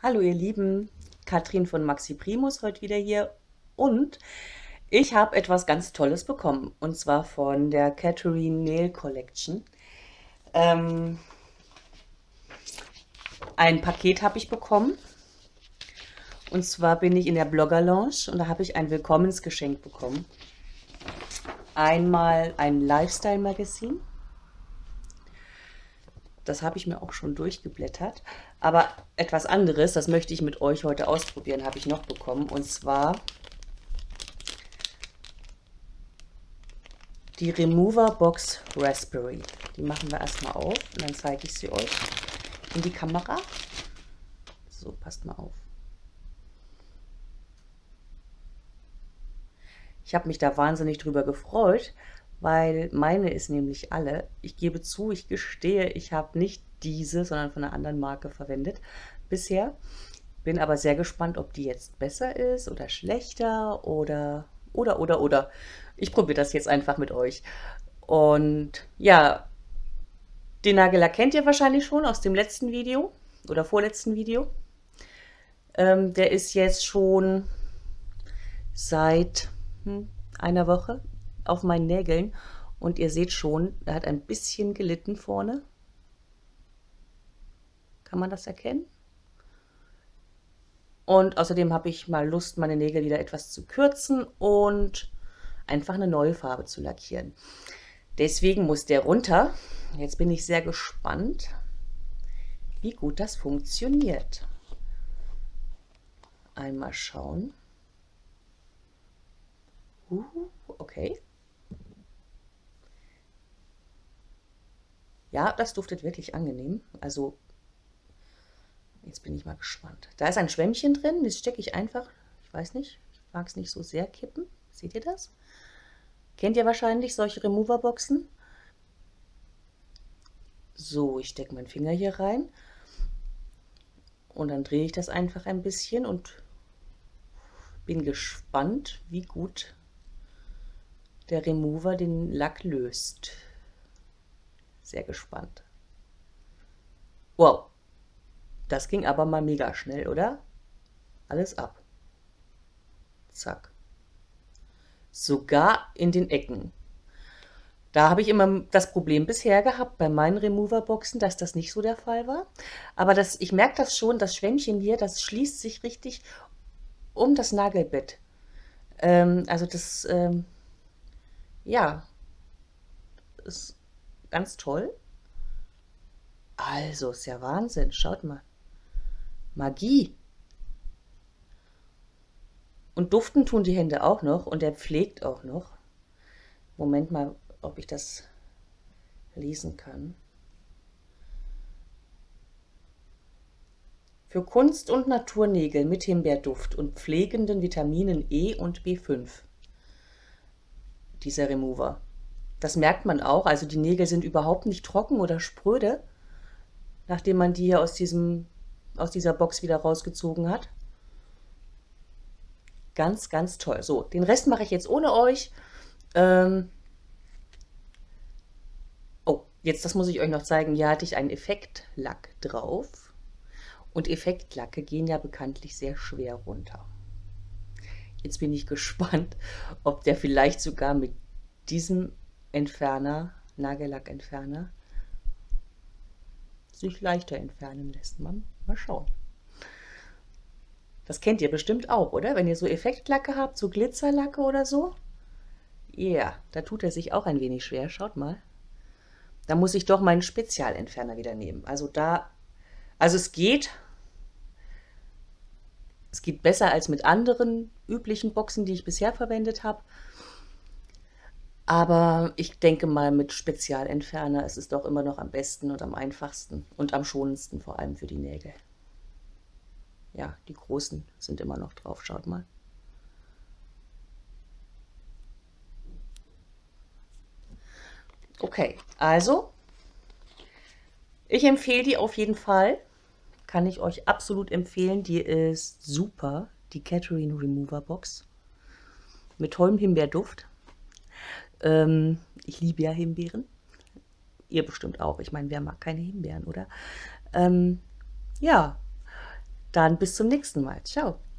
Hallo ihr Lieben, Katrin von Maxi Primus heute wieder hier und ich habe etwas ganz Tolles bekommen und zwar von der Catherine Nail Collection. Ähm, ein Paket habe ich bekommen und zwar bin ich in der Blogger Lounge und da habe ich ein Willkommensgeschenk bekommen. Einmal ein Lifestyle-Magazin. Das habe ich mir auch schon durchgeblättert. Aber etwas anderes, das möchte ich mit euch heute ausprobieren, habe ich noch bekommen. Und zwar die Remover Box Raspberry. Die machen wir erstmal auf und dann zeige ich sie euch in die Kamera. So, passt mal auf. Ich habe mich da wahnsinnig drüber gefreut, weil meine ist nämlich alle. Ich gebe zu, ich gestehe, ich habe nicht diese, sondern von einer anderen Marke verwendet bisher. Bin aber sehr gespannt, ob die jetzt besser ist oder schlechter oder. Ich probiere das jetzt einfach mit euch. Und ja, den Nagellack kennt ihr wahrscheinlich schon aus dem letzten Video oder vorletzten Video. Der ist jetzt schon seit einer Woche auf meinen Nägeln und ihr seht schon, er hat ein bisschen gelitten vorne. Kann man das erkennen? Und außerdem habe ich mal Lust, meine Nägel wieder etwas zu kürzen und einfach eine neue Farbe zu lackieren. Deswegen muss der runter. Jetzt bin ich sehr gespannt, wie gut das funktioniert. Einmal schauen. Okay. Ja, das duftet wirklich angenehm. Also, jetzt bin ich mal gespannt. Da ist ein Schwämmchen drin, das stecke ich einfach, ich weiß nicht, ich mag es nicht so sehr kippen. Seht ihr das? Kennt ihr wahrscheinlich solche Remover-Boxen? So, ich stecke meinen Finger hier rein und dann drehe ich das einfach ein bisschen und bin gespannt, wie gut der Remover den Lack löst. Sehr gespannt. Wow, das ging aber mal mega schnell, oder? Alles ab. Zack. Sogar in den Ecken. Da habe ich immer das Problem bisher gehabt bei meinen Remover-Boxen, dass das nicht so der Fall war. Aber ich merke das schon, das Schwämmchen hier, das schließt sich richtig um das Nagelbett. Also das, ja, ist ganz toll. Also, ist ja Wahnsinn. Schaut mal. Magie. Und duften tun die Hände auch noch und er pflegt auch noch. Moment mal, ob ich das lesen kann. Für Kunst- und Naturnägel mit Himbeerduft und pflegenden Vitaminen E und B5. Dieser Remover. Das merkt man auch, also die Nägel sind überhaupt nicht trocken oder spröde, nachdem man die hier aus dieser Box wieder rausgezogen hat. Ganz, ganz toll. So, den Rest mache ich jetzt ohne euch. Oh, jetzt, das muss ich euch noch zeigen. Hier hatte ich einen Effektlack drauf. Und Effektlacke gehen ja bekanntlich sehr schwer runter. Jetzt bin ich gespannt, ob der vielleicht sogar mit diesem Entferner, Nagellackentferner, sich leichter entfernen lässt. Mal schauen. Das kennt ihr bestimmt auch, oder? Wenn ihr so Effektlacke habt, so Glitzerlacke oder so. Ja, yeah, da tut er sich auch ein wenig schwer. Schaut mal. Da muss ich doch meinen Spezialentferner wieder nehmen. Also es geht besser als mit anderen üblichen Boxen, die ich bisher verwendet habe. Aber ich denke mal, mit Spezialentferner ist es doch immer noch am besten und am einfachsten und am schonendsten, vor allem für die Nägel. Ja, die großen sind immer noch drauf, schaut mal. Okay, also, ich empfehle die auf jeden Fall. Kann ich euch absolut empfehlen. Die ist super, die Catherine Remover Box. Mit tollem Himbeerduft. Ich liebe ja Himbeeren. Ihr bestimmt auch. Ich meine, wer mag keine Himbeeren, oder? Ja, Dann bis zum nächsten Mal. Ciao.